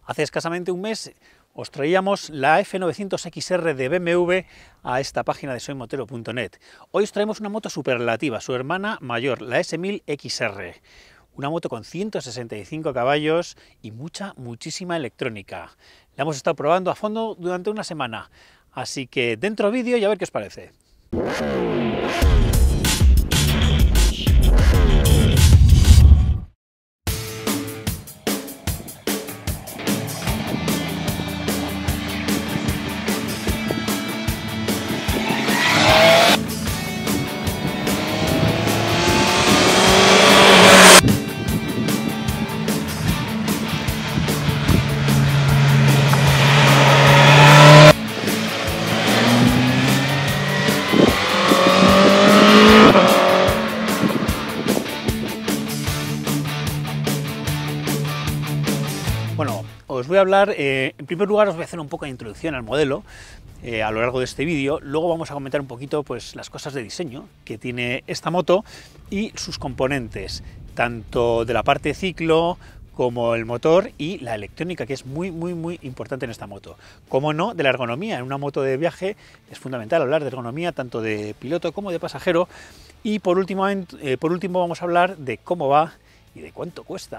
Hace escasamente un mes os traíamos la F900XR de BMW a esta página de soymotero.net. Hoy os traemos una moto superlativa, su hermana mayor, la S1000XR. Una moto con 165 caballos y muchísima electrónica. La hemos estado probando a fondo durante una semana, así que dentro vídeo y a ver qué os parece. Bueno, os voy a hablar, en primer lugar os voy a hacer un poco de introducción al modelo a lo largo de este vídeo, luego vamos a comentar un poquito pues, las cosas de diseño que tiene esta moto y sus componentes, tanto de la parte ciclo como el motor y la electrónica, que es muy importante en esta moto. Como no, de la ergonomía. En una moto de viaje es fundamental hablar de ergonomía tanto de piloto como de pasajero. Y por último vamos a hablar de cómo va y de cuánto cuesta.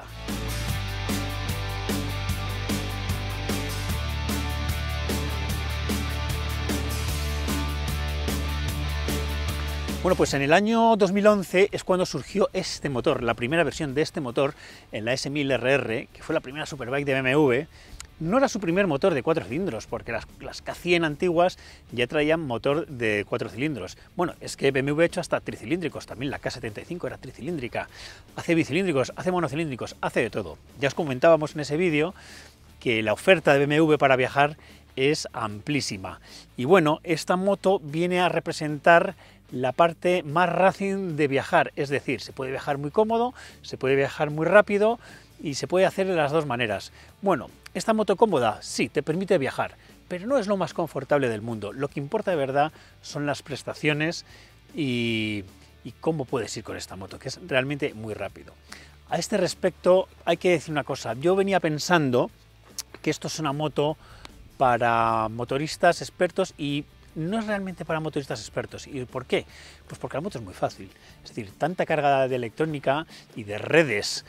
Bueno, pues en el año 2011 es cuando surgió este motor, la primera versión de este motor en la S1000RR, que fue la primera superbike de BMW. No era su primer motor de 4 cilindros, porque las K100 antiguas ya traían motor de 4 cilindros. Bueno, es que BMW ha hecho hasta tricilíndricos, también la K75 era tricilíndrica, hace bicilíndricos, hace monocilíndricos, hace de todo. Ya os comentábamos en ese vídeo que la oferta de BMW para viajar es amplísima. Y bueno, esta moto viene a representar la parte más racing de viajar, es decir, se puede viajar muy cómodo, se puede viajar muy rápido y se puede hacer de las dos maneras. Bueno, esta moto cómoda, sí, te permite viajar, pero no es lo más confortable del mundo. Lo que importa de verdad son las prestaciones y cómo puedes ir con esta moto, que es realmente muy rápido. A este respecto hay que decir una cosa, yo venía pensando que esto es una moto para motoristas expertos y no es realmente para motoristas expertos. ¿Y por qué? Pues porque la moto es muy fácil. Es decir, tanta carga de electrónica y de redes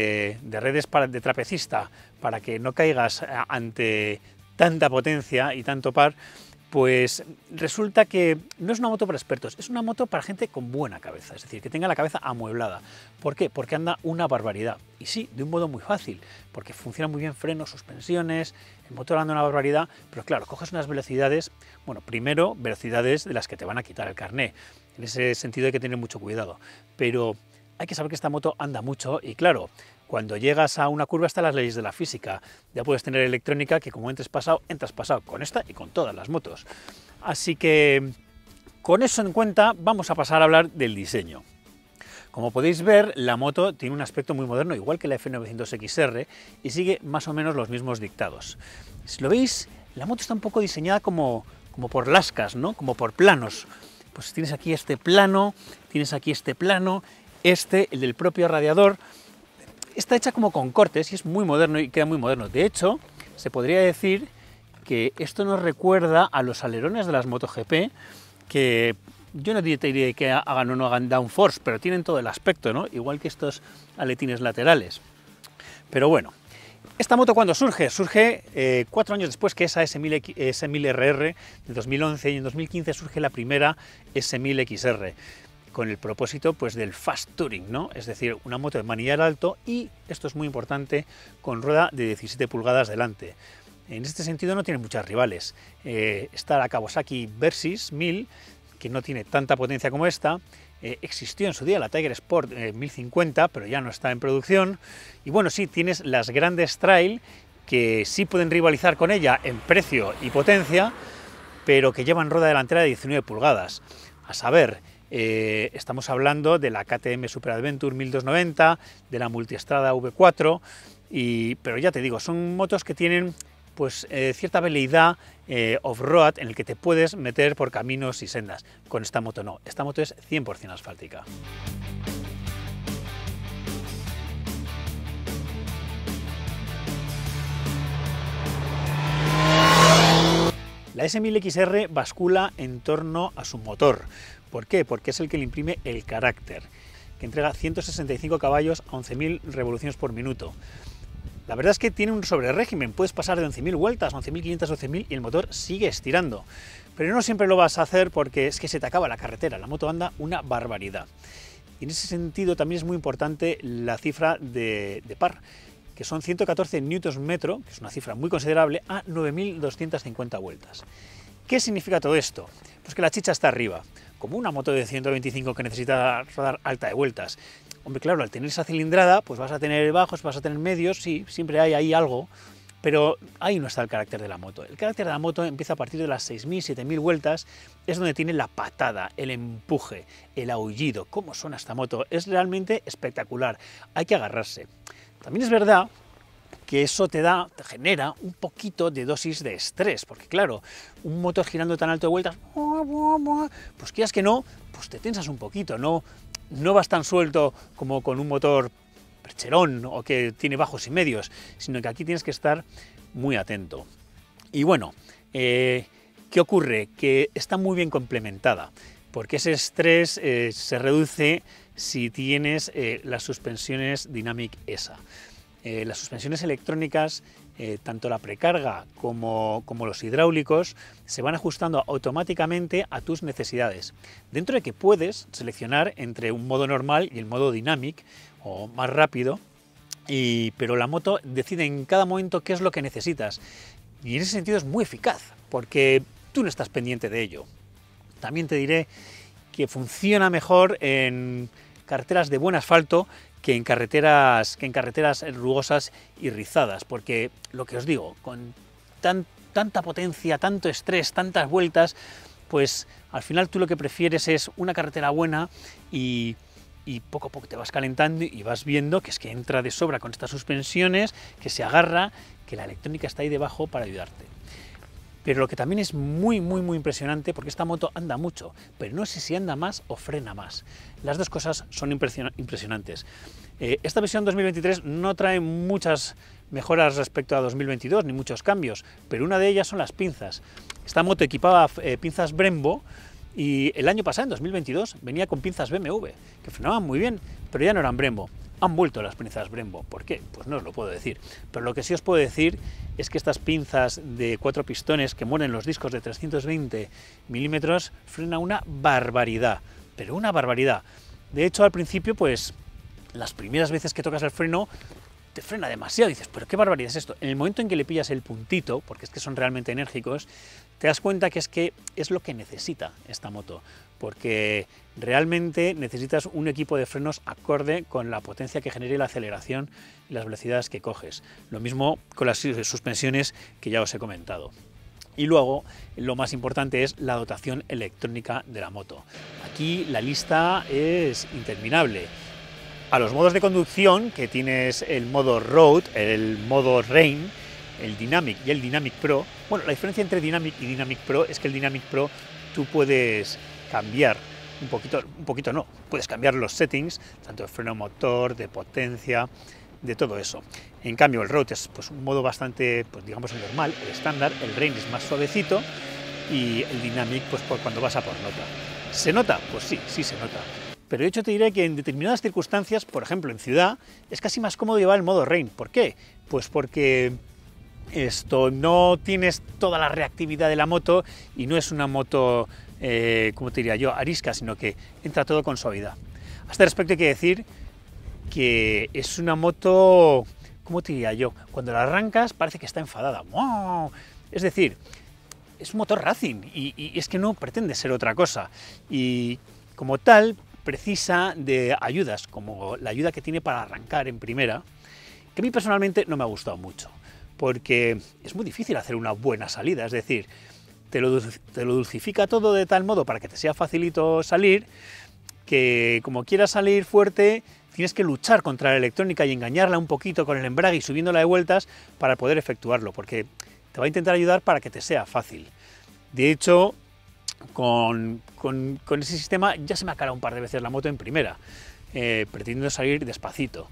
de trapecista para que no caigas ante tanta potencia y tanto par, pues resulta que no es una moto para expertos, es una moto para gente con buena cabeza, es decir, que tenga la cabeza amueblada. ¿Por qué? Porque anda una barbaridad. Y sí, de un modo muy fácil, porque funciona muy bien frenos, suspensiones, el motor anda una barbaridad, pero claro, coges unas velocidades, bueno, primero, velocidades de las que te van a quitar el carné. En ese sentido hay que tener mucho cuidado, pero hay que saber que esta moto anda mucho y claro, cuando llegas a una curva están las leyes de la física, ya puedes tener electrónica que como entras pasado con esta y con todas las motos. Así que con eso en cuenta vamos a pasar a hablar del diseño. Como podéis ver, la moto tiene un aspecto muy moderno, igual que la F900XR, y sigue más o menos los mismos dictados. Si lo veis, la moto está un poco diseñada como por lascas, ¿no? Como por planos. Pues tienes aquí este plano, tienes aquí este plano, el del propio radiador. Está hecha como con cortes y es muy moderno y queda muy moderno. De hecho, se podría decir que esto nos recuerda a los alerones de las MotoGP, que yo no te diría que hagan o no hagan downforce, pero tienen todo el aspecto, ¿no? Igual que estos aletines laterales. Pero bueno, esta moto cuando surge 4 años después que esa S1000RR de 2011 y en 2015 surge la primera S1000XR. Con el propósito pues del fast touring, ¿no? Es decir, una moto de manillar alto y, esto es muy importante, con rueda de 17 pulgadas delante. En este sentido no tiene muchas rivales. Está la Kawasaki Versys 1000, que no tiene tanta potencia como esta. Existió en su día la Tiger Sport 1050, pero ya no está en producción. Y bueno, sí, tienes las grandes trail, que sí pueden rivalizar con ella en precio y potencia, pero que llevan rueda delantera de 19 pulgadas. A saber, estamos hablando de la KTM Super Adventure 1290, de la Multistrada V4, pero ya te digo, son motos que tienen pues cierta veleidad off-road en el que te puedes meter por caminos y sendas. Con esta moto no, esta moto es 100% asfáltica. La S1000 XR bascula en torno a su motor. ¿Por qué? Porque es el que le imprime el carácter, que entrega 165 caballos a 11.000 revoluciones por minuto. La verdad es que tiene un sobrerégimen, puedes pasar de 11.000 vueltas, 11.500, 12.000 y el motor sigue estirando. Pero no siempre lo vas a hacer porque es que se te acaba la carretera, la moto anda una barbaridad. Y en ese sentido también es muy importante la cifra de par, que son 114 Nm, que es una cifra muy considerable, a 9.250 vueltas. ¿Qué significa todo esto? Pues que la chicha está arriba, como una moto de 125 que necesita rodar alta de vueltas. Hombre, claro, al tener esa cilindrada, pues vas a tener bajos, vas a tener medios, sí, siempre hay ahí algo, pero ahí no está el carácter de la moto. El carácter de la moto empieza a partir de las 6.000, 7.000 vueltas, es donde tiene la patada, el empuje, el aullido. ¿Cómo suena esta moto? Es realmente espectacular, hay que agarrarse. También es verdad que eso te genera un poquito de dosis de estrés, porque claro, un motor girando tan alto de vueltas, pues quieras que no, pues te tensas un poquito, no vas tan suelto como con un motor percherón o que tiene bajos y medios, sino que aquí tienes que estar muy atento. Y bueno, ¿qué ocurre? Que está muy bien complementada, porque ese estrés se reduce si tienes las suspensiones Dynamic ESA. Las suspensiones electrónicas, tanto la precarga como los hidráulicos, se van ajustando automáticamente a tus necesidades. Dentro de que puedes seleccionar entre un modo normal y el modo Dynamic, o más rápido, pero la moto decide en cada momento qué es lo que necesitas. Y en ese sentido es muy eficaz, porque tú no estás pendiente de ello. También te diré que funciona mejor en carreteras de buen asfalto que en carreteras rugosas y rizadas, porque lo que os digo, con tanta potencia, tanto estrés, tantas vueltas, pues al final tú lo que prefieres es una carretera buena y poco a poco te vas calentando y vas viendo que es que entra de sobra con estas suspensiones, que se agarra, que la electrónica está ahí debajo para ayudarte. Pero lo que también es muy impresionante, porque esta moto anda mucho, pero no sé si anda más o frena más. Las dos cosas son impresionantes. Esta versión 2023 no trae muchas mejoras respecto a 2022, ni muchos cambios, pero una de ellas son las pinzas. Esta moto equipaba pinzas Brembo, y el año pasado, en 2022, venía con pinzas BMW, que frenaban muy bien, pero ya no eran Brembo. Han vuelto las pinzas Brembo. ¿Por qué? Pues no os lo puedo decir. Pero lo que sí os puedo decir es que estas pinzas de 4 pistones que mueven los discos de 320 milímetros frenan una barbaridad, pero una barbaridad. De hecho, al principio, pues, las primeras veces que tocas el freno, te frena demasiado. Dices, pero qué barbaridad es esto. En el momento en que le pillas el puntito, porque es que son realmente enérgicos, te das cuenta que es lo que necesita esta moto, porque realmente necesitas un equipo de frenos acorde con la potencia que genere la aceleración y las velocidades que coges. Lo mismo con las suspensiones que ya os he comentado. Y luego, lo más importante es la dotación electrónica de la moto. Aquí la lista es interminable. A los modos de conducción, que tienes el modo Road, el modo Rain, el Dynamic y el Dynamic Pro. Bueno, la diferencia entre Dynamic y Dynamic Pro es que el Dynamic Pro tú puedes cambiar un poquito no, puedes cambiar los settings, tanto de freno motor, de potencia, de todo eso. En cambio el Road es pues un modo bastante, pues digamos el normal, el estándar, el Rain es más suavecito y el Dynamic pues por cuando vas a por nota. ¿Se nota? Pues sí se nota. Pero de hecho te diré que en determinadas circunstancias, por ejemplo en ciudad, es casi más cómodo llevar el modo Rain. ¿Por qué? Pues porque no tienes toda la reactividad de la moto y no es una moto, como te diría yo, arisca, sino que entra todo con suavidad. A este respecto hay que decir que es una moto, ¿cómo te diría yo? Cuando la arrancas parece que está enfadada. ¡Wow! Es decir, es un motor racing y es que no pretende ser otra cosa. Y como tal, precisa de ayudas, como la ayuda que tiene para arrancar en primera, que a mí personalmente no me ha gustado mucho, porque es muy difícil hacer una buena salida, es decir, te lo dulcifica todo de tal modo para que te sea facilito salir, que como quieras salir fuerte, tienes que luchar contra la electrónica y engañarla un poquito con el embrague y subiéndola de vueltas para poder efectuarlo, porque te va a intentar ayudar para que te sea fácil. De hecho, con ese sistema ya se me ha calado un par de veces la moto en primera, pretendiendo salir despacito.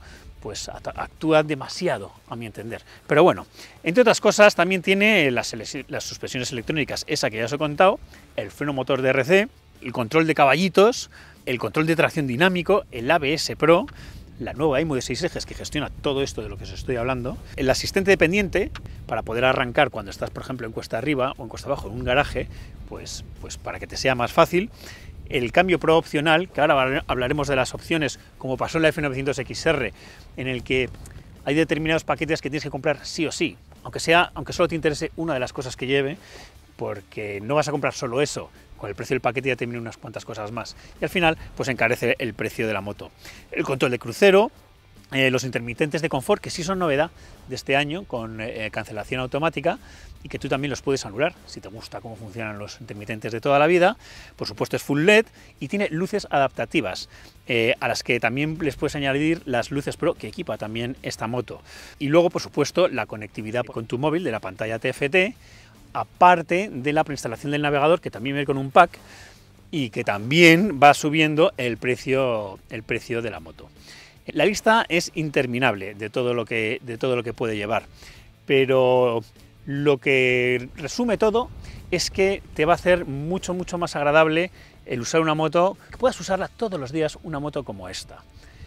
pues actúa demasiado, a mi entender. Pero bueno, entre otras cosas, también tiene las suspensiones electrónicas, esa que ya os he contado, el freno motor DRC, el control de caballitos, el control de tracción dinámico, el ABS Pro, la nueva EIMU de 6 ejes que gestiona todo esto de lo que os estoy hablando, el asistente dependiente para poder arrancar cuando estás, por ejemplo, en cuesta arriba o en cuesta abajo en un garaje, pues para que te sea más fácil, el cambio Pro opcional, que ahora hablaremos de las opciones, como pasó en la F900XR, en el que hay determinados paquetes que tienes que comprar sí o sí, aunque solo te interese una de las cosas que lleve, porque no vas a comprar solo eso. Con el precio del paquete ya te vienen unas cuantas cosas más. Y al final, pues encarece el precio de la moto. El control de crucero, los intermitentes de confort, que sí son novedad de este año, con cancelación automática, y que tú también los puedes anular, si te gusta cómo funcionan los intermitentes de toda la vida. Por supuesto es full LED y tiene luces adaptativas, a las que también les puedes añadir las luces Pro que equipa también esta moto. Y luego, por supuesto, la conectividad con tu móvil de la pantalla TFT, aparte de la preinstalación del navegador, que también viene con un pack y que también va subiendo el precio de la moto. La lista es interminable de todo lo que puede llevar, pero lo que resume todo es que te va a hacer mucho más agradable el usar una moto, que puedas usarla todos los días, una moto como esta.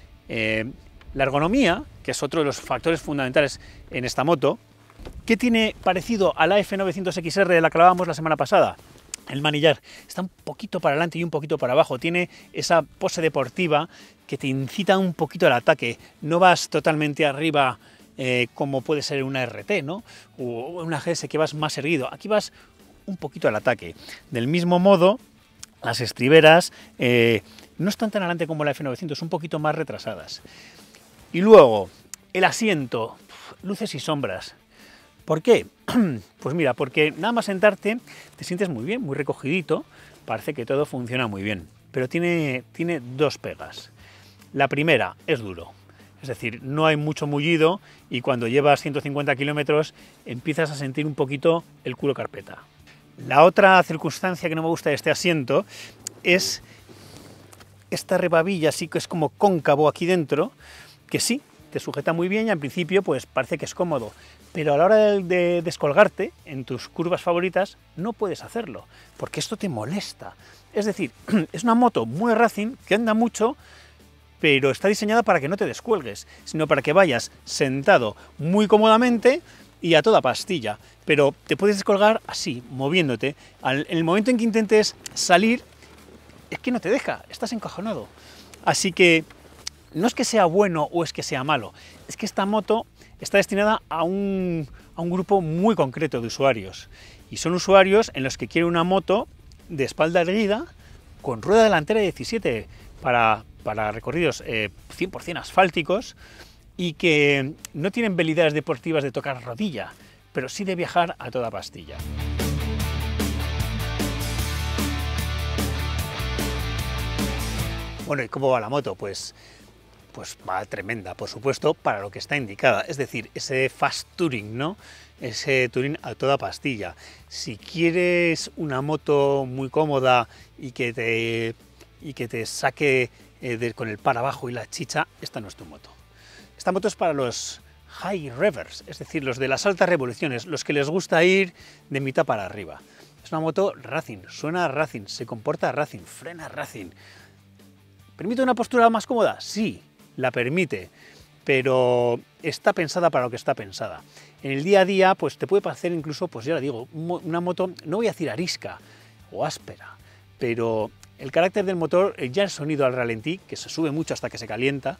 La ergonomía, que es otro de los factores fundamentales en esta moto, ¿qué tiene parecido a la F900XR de la que hablábamos la semana pasada? El manillar está un poquito para adelante y un poquito para abajo, tiene esa pose deportiva que te incita un poquito al ataque, no vas totalmente arriba como puede ser una RT, ¿no? O una GS que vas más erguido, aquí vas un poquito al ataque. Del mismo modo, las estriberas no están tan adelante como la F900, un poquito más retrasadas. Y luego, el asiento, luces y sombras. ¿Por qué? Pues mira, porque nada más sentarte te sientes muy bien, muy recogidito, parece que todo funciona muy bien, pero tiene dos pegas. La primera, es duro, es decir, no hay mucho mullido y cuando llevas 150 kilómetros empiezas a sentir un poquito el culo carpeta. La otra circunstancia que no me gusta de este asiento es esta rebabilla, así que es como cóncavo aquí dentro, que sí, te sujeta muy bien y al principio pues parece que es cómodo, pero a la hora de descolgarte en tus curvas favoritas no puedes hacerlo, porque esto te molesta. Es decir, es una moto muy racing, que anda mucho, pero está diseñada para que no te descuelgues, sino para que vayas sentado muy cómodamente y a toda pastilla, pero te puedes descolgar así, moviéndote. En el momento en que intentes salir, es que no te deja, estás encajonado. Así que no es que sea bueno o es que sea malo, es que esta moto está destinada a un grupo muy concreto de usuarios. Y son usuarios en los que quieren una moto de espalda erguida, con rueda delantera 17 para recorridos 100% asfálticos y que no tienen velidades deportivas de tocar rodilla, pero sí de viajar a toda pastilla. Bueno, ¿y cómo va la moto? Pues va tremenda, por supuesto, para lo que está indicada, es decir, ese fast touring, ¿no? Ese touring a toda pastilla. Si quieres una moto muy cómoda y que te saque con el par abajo y la chicha, esta no es tu moto. Esta moto es para los high revers, es decir, los de las altas revoluciones, los que les gusta ir de mitad para arriba. Es una moto racing, suena racing, se comporta racing, frena racing. ¿Permite una postura más cómoda? Sí, la permite, pero está pensada para lo que está pensada. En el día a día, pues te puede parecer incluso, pues ya lo digo, una moto, no voy a decir arisca o áspera, pero el carácter del motor, ya el sonido al ralentí, que se sube mucho hasta que se calienta,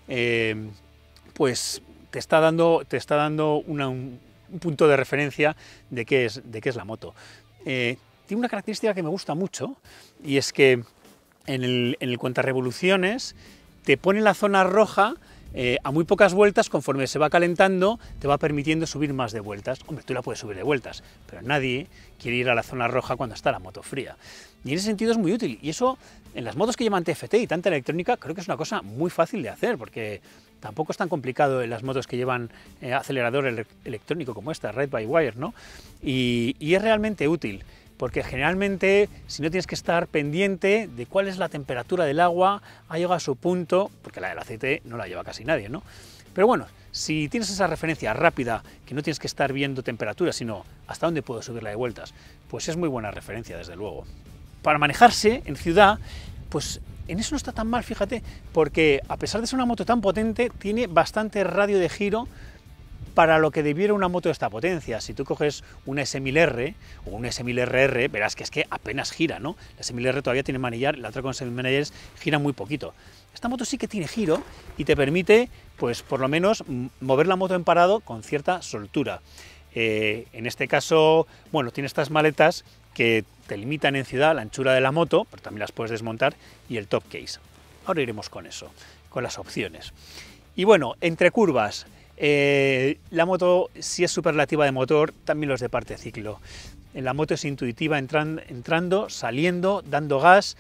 pues te está dando un punto de referencia de qué es la moto. Tiene una característica que me gusta mucho, y es que en el cuentarevoluciones te pone la zona roja a muy pocas vueltas. Conforme se va calentando te va permitiendo subir más de vueltas. Hombre, tú la puedes subir de vueltas, pero nadie quiere ir a la zona roja cuando está la moto fría. Y en ese sentido es muy útil, y eso en las motos que llevan TFT y tanta electrónica creo que es una cosa muy fácil de hacer, porque tampoco es tan complicado en las motos que llevan acelerador electrónico como esta, Ride-by-Wire, ¿no? Y es realmente útil, porque generalmente, si no tienes que estar pendiente de cuál es la temperatura del agua, ha llegado a su punto, porque la del aceite no la lleva casi nadie, ¿no? Pero bueno, si tienes esa referencia rápida, que no tienes que estar viendo temperatura, sino hasta dónde puedo subirla de vueltas, pues es muy buena referencia, desde luego. Para manejarse en ciudad, pues en eso no está tan mal, fíjate, porque a pesar de ser una moto tan potente, tiene bastante radio de giro para lo que debiera una moto de esta potencia. Si tú coges una S1000R o una S1000RR, verás que es que apenas gira, ¿no? La S1000R todavía tiene manillar, la otra con manillar gira muy poquito. Esta moto sí que tiene giro y te permite, pues por lo menos, mover la moto en parado con cierta soltura. En este caso, bueno, tiene estas maletas que te limitan en ciudad la anchura de la moto, pero también las puedes desmontar, y el top case. Ahora iremos con eso, con las opciones. Y bueno, entre curvas, la moto, si es superlativa de motor, también los de parte ciclo. La moto es intuitiva entrando, saliendo, dando gas.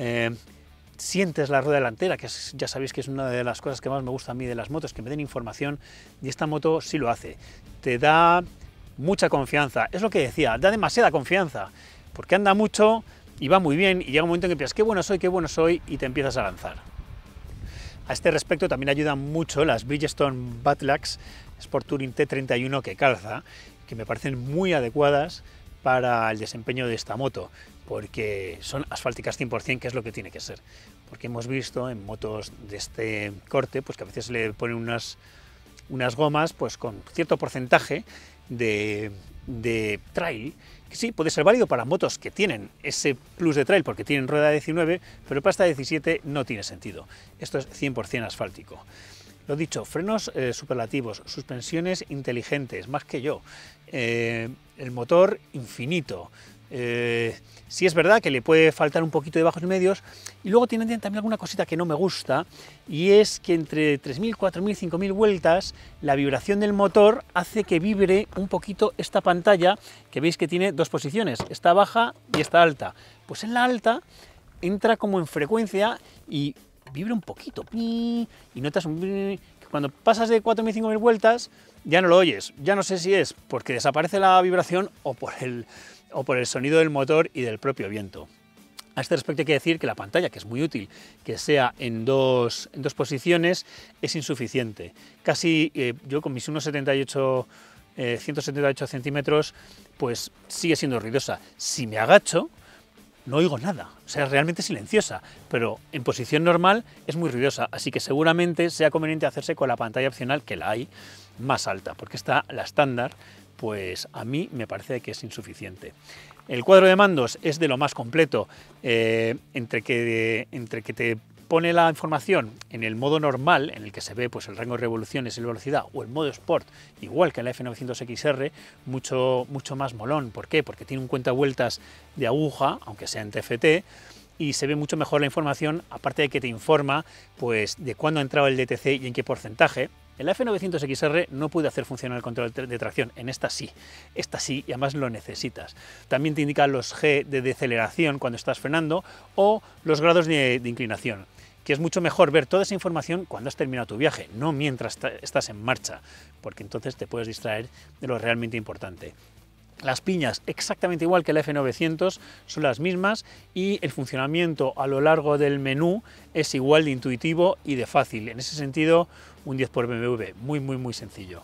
Sientes la rueda delantera, que ya sabéis que es una de las cosas que más me gusta a mí de las motos, que me den información, y esta moto sí lo hace. Te da mucha confianza, es lo que decía, da demasiada confianza, porque anda mucho y va muy bien, y llega un momento en que piensas, qué bueno soy, y te empiezas a lanzar. A este respecto también ayudan mucho las Bridgestone Battlax Sport Touring T31 que calza, que me parecen muy adecuadas para el desempeño de esta moto, porque son asfálticas 100%, que es lo que tiene que ser. Porque hemos visto en motos de este corte, pues que a veces le ponen unas gomas pues con cierto porcentaje de trail, que sí, puede ser válido para motos que tienen ese plus de trail porque tienen rueda 19, pero para esta 17 no tiene sentido. Esto es 100% asfáltico. Lo dicho, frenos superlativos, suspensiones inteligentes, más que yo, el motor infinito. Sí es verdad que le puede faltar un poquito de bajos y medios, y luego tienen también alguna cosita que no me gusta, y es que entre 3.000, 4.000, 5.000 vueltas la vibración del motor hace que vibre un poquito esta pantalla, que veis que tiene dos posiciones, esta baja y esta alta. Pues en la alta entra como en frecuencia y vibra un poquito, y notas que cuando pasas de 4.000, 5.000 vueltas ya no lo oyes. Ya no sé si es porque desaparece la vibración o por el sonido del motor y del propio viento. A este respecto hay que decir que la pantalla, que es muy útil, que sea en dos posiciones, es insuficiente. Casi yo con mis 1,78 178 centímetros, pues sigue siendo ruidosa. Si me agacho, no oigo nada, o sea, es realmente silenciosa, pero en posición normal es muy ruidosa, así que seguramente sea conveniente hacerse con la pantalla opcional, que la hay, más alta, porque la estándar, pues a mí me parece que es insuficiente. El cuadro de mandos es de lo más completo, entre que te pone la información en el modo normal, en el que se ve pues el rango de revoluciones y la velocidad, o el modo Sport, igual que en la F900XR, mucho más molón. ¿Por qué? Porque tiene un cuentavueltas de aguja, aunque sea en TFT, y se ve mucho mejor la información, aparte de que te informa pues de cuándo ha entrado el DTC y en qué porcentaje. En la F900XR no pude hacer funcionar el control de tracción, en esta sí, y además lo necesitas. También te indica los G de deceleración cuando estás frenando o los grados de inclinación, que es mucho mejor ver toda esa información cuando has terminado tu viaje, no mientras estás en marcha, porque entonces te puedes distraer de lo realmente importante. Las piñas, exactamente igual que la F900, son las mismas y el funcionamiento a lo largo del menú es igual de intuitivo y de fácil. En ese sentido, un 10 por BMW, muy sencillo.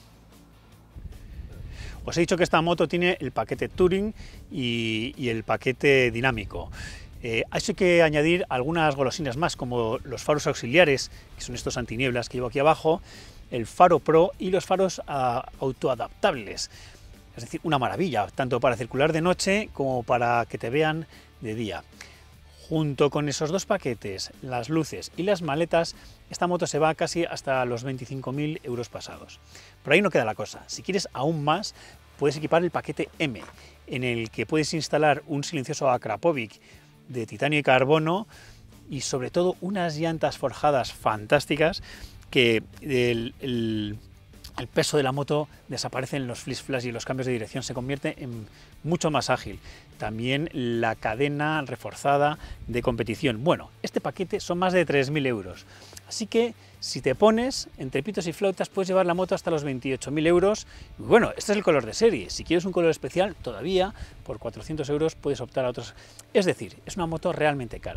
Os he dicho que esta moto tiene el paquete Touring y el paquete dinámico. A eso hay que añadir algunas golosinas más, como los faros auxiliares, que son estos antinieblas que llevo aquí abajo, el faro Pro y los faros autoadaptables. Es decir, una maravilla, tanto para circular de noche como para que te vean de día. Junto con esos dos paquetes, las luces y las maletas, esta moto se va casi hasta los 25.000 euros pasados. Pero ahí no queda la cosa. Si quieres aún más, puedes equipar el paquete M, en el que puedes instalar un silencioso Akrapovic de titanio y carbono y sobre todo unas llantas forjadas fantásticas que el peso de la moto desaparece en los flip-flaps y los cambios de dirección, se convierte en mucho más ágil. También la cadena reforzada de competición. Bueno, este paquete son más de 3.000 euros. Así que si te pones entre pitos y flautas puedes llevar la moto hasta los 28.000 euros. Y bueno, este es el color de serie. Si quieres un color especial, todavía por 400 euros puedes optar a otros. Es decir, es una moto realmente cara.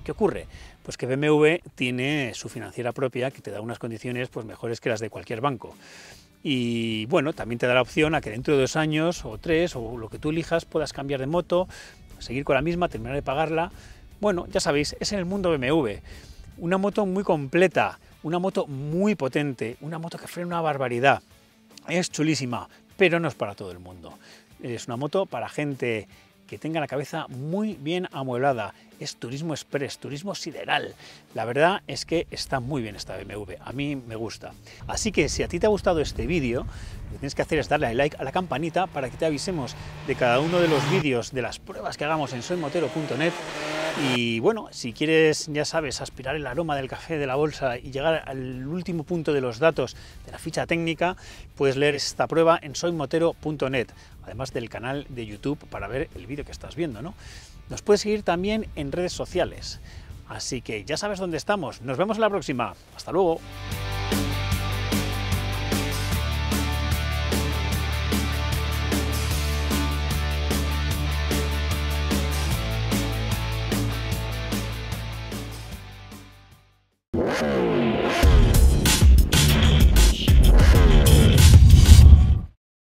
¿Qué ocurre? Pues que BMW tiene su financiera propia que te da unas condiciones pues mejores que las de cualquier banco. Y bueno, también te da la opción a que dentro de 2 años o 3 o lo que tú elijas puedas cambiar de moto, seguir con la misma, terminar de pagarla. Bueno, ya sabéis, es en el mundo BMW. Una moto muy completa, una moto muy potente, una moto que frena una barbaridad. Es chulísima, pero no es para todo el mundo. Es una moto para gente que tenga la cabeza muy bien amueblada. Es turismo express, turismo sideral. La verdad es que está muy bien esta BMW, a mí me gusta. Así que si a ti te ha gustado este vídeo, lo que tienes que hacer es darle al like a la campanita para que te avisemos de cada uno de los vídeos, de las pruebas que hagamos en soymotero.net. Y bueno, si quieres, ya sabes, aspirar el aroma del café de la bolsa y llegar al último punto de los datos de la ficha técnica, puedes leer esta prueba en soymotero.net, además del canal de YouTube para ver el vídeo que estás viendo, ¿no? Nos puedes seguir también en redes sociales. Así que ya sabes dónde estamos. Nos vemos en la próxima. Hasta luego.